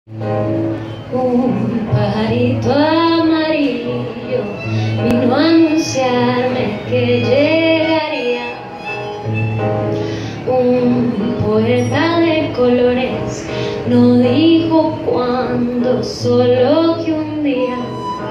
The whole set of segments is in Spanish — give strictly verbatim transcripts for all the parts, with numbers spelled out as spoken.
Un pajarito amarillo vino a anunciarme que llegaría. Un poeta de colores no dijo cuándo, solo que un día.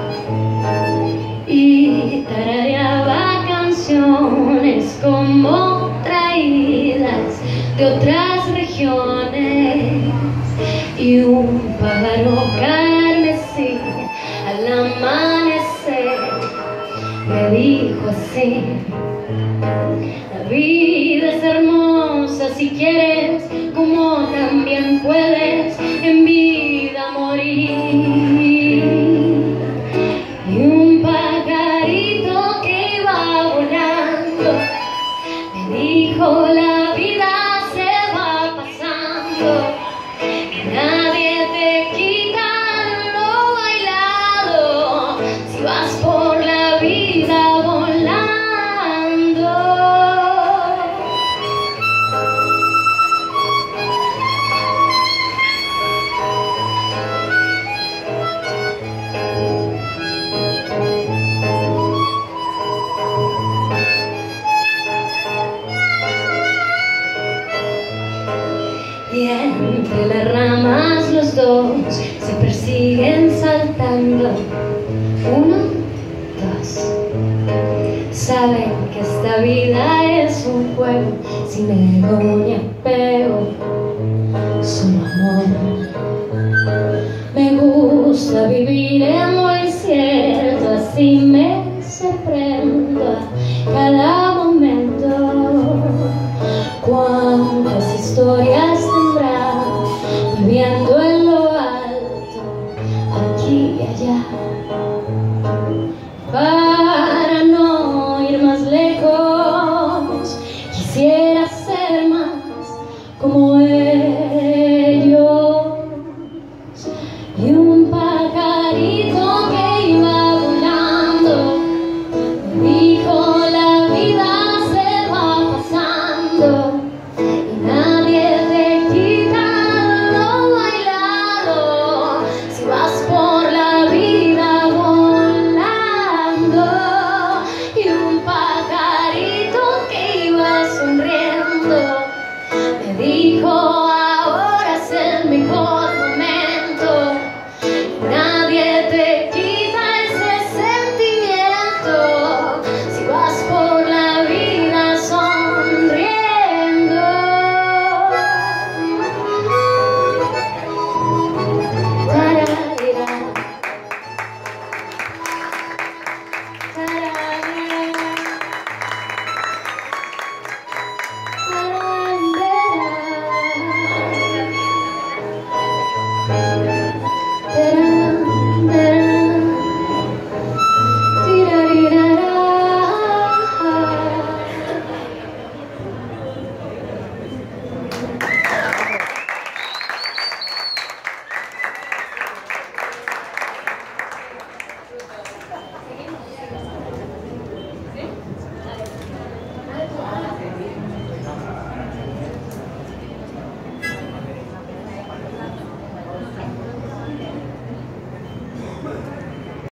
Y tarareaba canciones como traídas de otras regiones. Y un pájaro carmesí al amanecer me dijo así: la vida es hermosa si quieres, como también puedes en vida morir. Y un pajarito que iba volando me dijo: la vida se va pasando, nadie te quita lo bailado si vas por la vida volando. Y entre las ramas los dos se persiguen saltando. Uno, dos. Saben que esta vida es un juego sin ego ni apego.